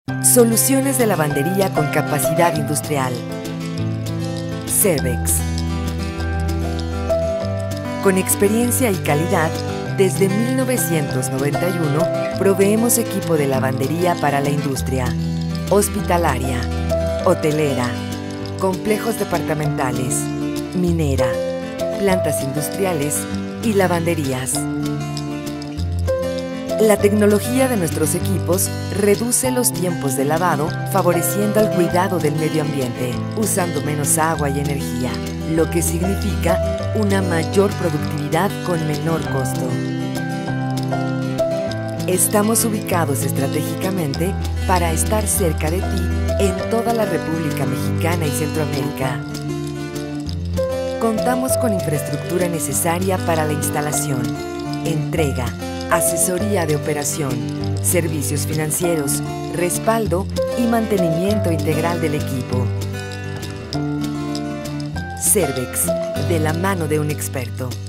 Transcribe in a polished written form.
Soluciones de lavandería con capacidad industrial. Cervex. Con experiencia y calidad, desde 1991 proveemos equipo de lavandería para la industria, hospitalaria, hotelera, complejos departamentales, minera, plantas industriales y lavanderías. La tecnología de nuestros equipos reduce los tiempos de lavado, favoreciendo el cuidado del medio ambiente, usando menos agua y energía, lo que significa una mayor productividad con menor costo. Estamos ubicados estratégicamente para estar cerca de ti en toda la República Mexicana y Centroamérica. Contamos con infraestructura necesaria para la instalación, entrega, asesoría de operación, servicios financieros, respaldo y mantenimiento integral del equipo. Cervex, de la mano de un experto.